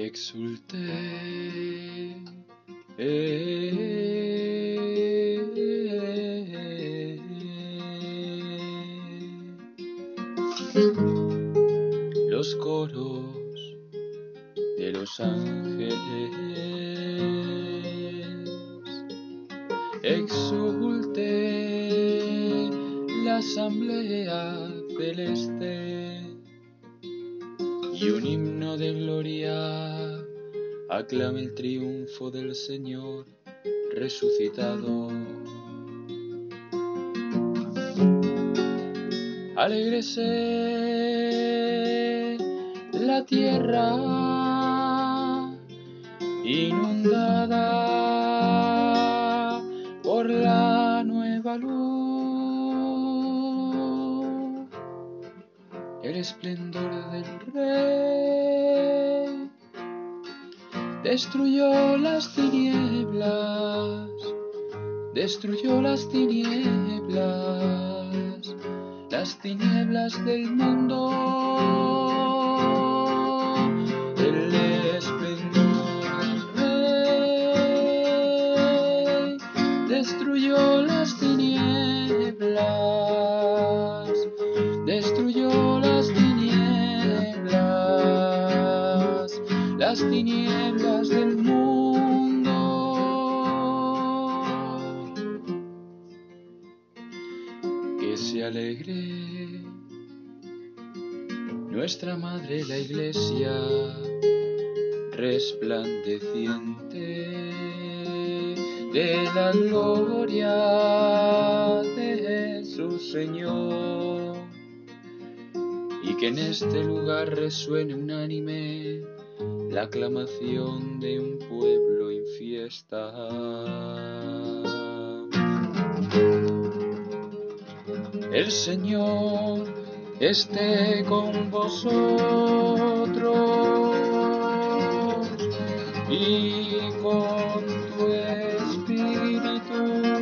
exulté. Los coros de los ángeles exulté, la asamblea celeste y un himno de gloria aclama el triunfo del Señor resucitado. Alégrese la tierra inundada por la nueva luz, el esplendor del Rey destruyó las tinieblas, las tinieblas del mundo. El esplendor del Rey destruyó las tinieblas, las tinieblas del mundo. Que se alegre nuestra madre la Iglesia, resplandeciente de la gloria de su Señor, y que en este lugar resuene unánime la aclamación de un pueblo en fiesta. El Señor esté con vosotros y con tu espíritu.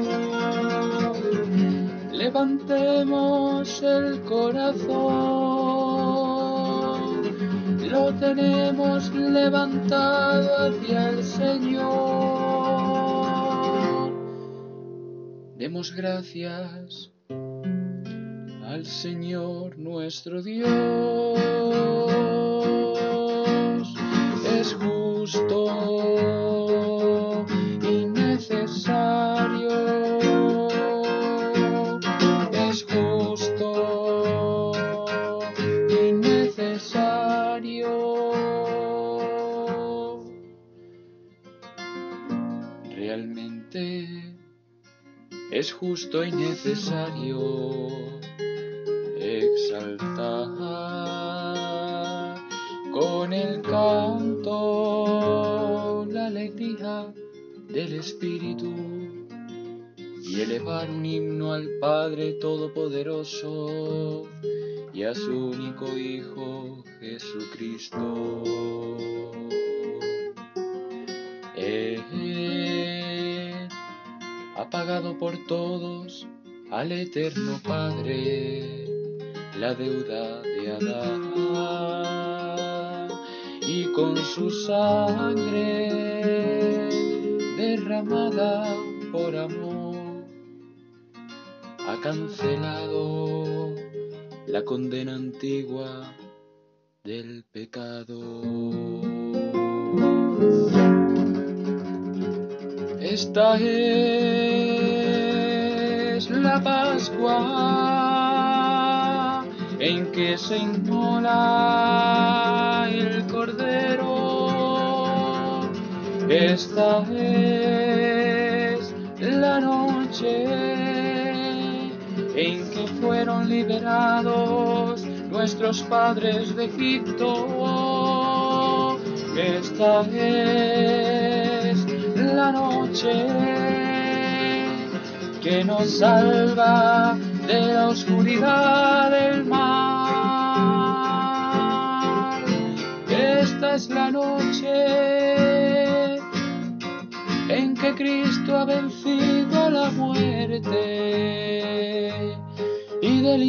Levantemos el corazón, lo tenemos levantado hacia el Señor. Demos gracias al Señor nuestro Dios. Es justo y necesario, es justo y necesario. Realmente es justo y necesario exaltar con el canto la alegría del Espíritu y elevar un himno al Padre Todopoderoso y a su único Hijo Jesucristo. Él ha pagado por todos al Eterno Padre la deuda de Adán, y con su sangre derramada por amor ha cancelado la condena antigua del pecado. Esta es la Pascua en que se inmola el Cordero. Esta es la noche en que fueron liberados nuestros padres de Egipto. Esta es la noche que nos salva de la oscuridad del mar. Esta es la noche en que Cristo ha vencido la muerte y del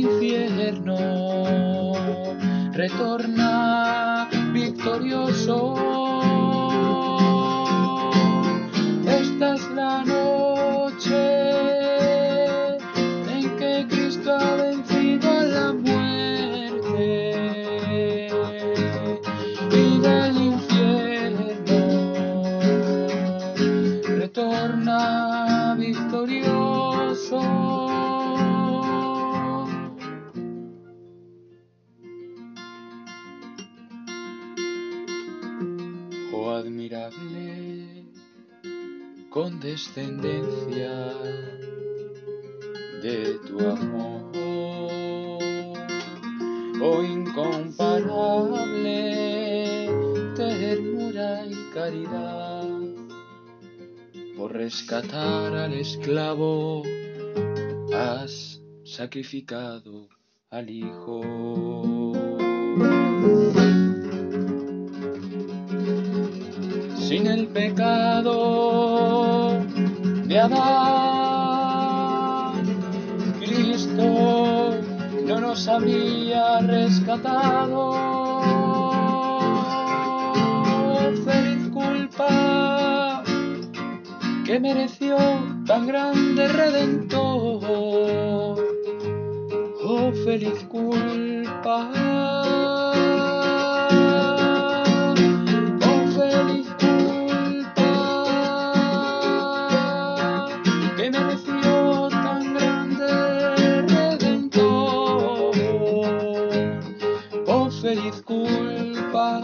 infierno retorna victorioso. glorioso. Oh admirable condescendencia de tu amor, oh incomparable ternura y caridad, por rescatar al esclavo has sacrificado al Hijo. Sin el pecado de Adán, Cristo no nos habría rescatado. Feliz culpa que mereció tan grande Redentor. Oh, feliz culpa. Feliz culpa,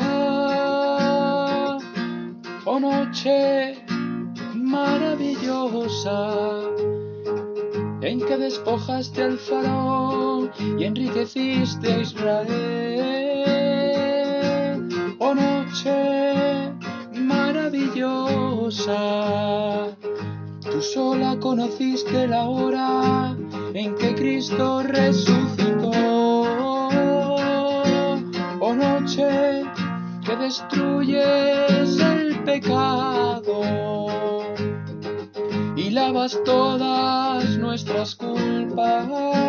oh noche maravillosa, en que despojaste al faraón y enriqueciste a Israel. Oh noche maravillosa, tú sola conociste la hora en que Cristo resucitó. Oh noche que destruyes el pecado y lavas todas nuestras culpas.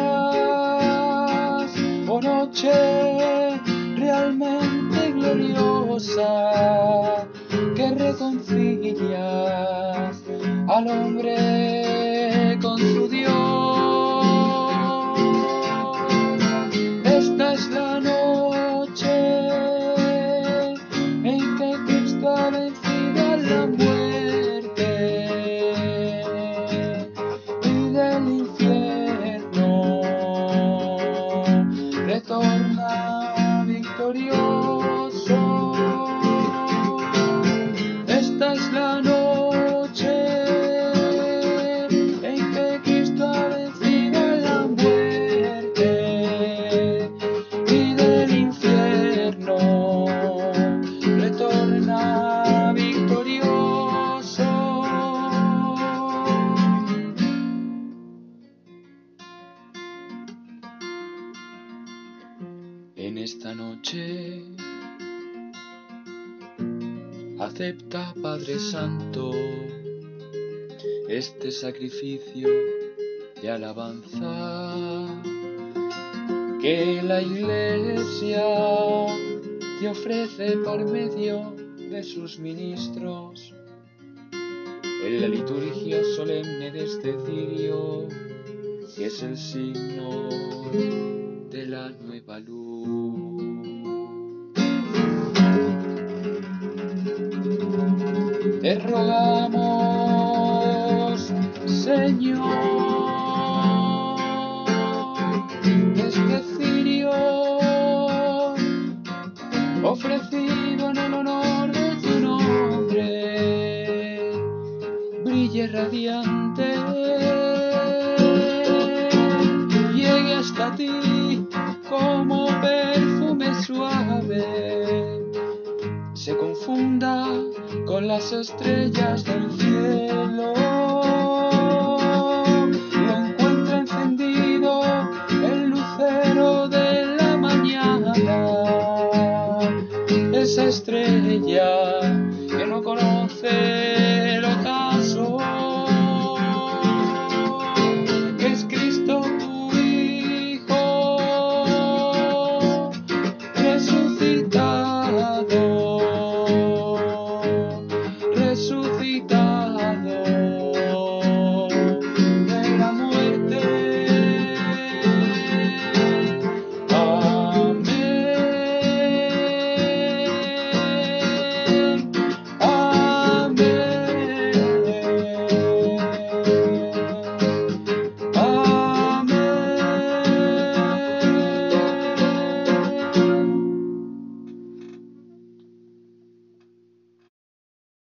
Oh noche realmente gloriosa que reconcilias al hombre con su Dios. Esta es la noche en que Cristo ha vencido a la muerte y del infierno retorna victorioso. Esta es la noche en que Cristo ha vencido a la muerte y del infierno retorna victorioso. En esta noche acepta, Padre Santo, este sacrificio de alabanza que la Iglesia te ofrece por medio de sus ministros en la liturgia solemne de este cirio, que es el signo de la nueva luz. Te rogamos, Señor, este cirio ofrecido en el honor de tu nombre brille radiante, llegue hasta ti como perfume suave, se confunda con las estrellas del cielo.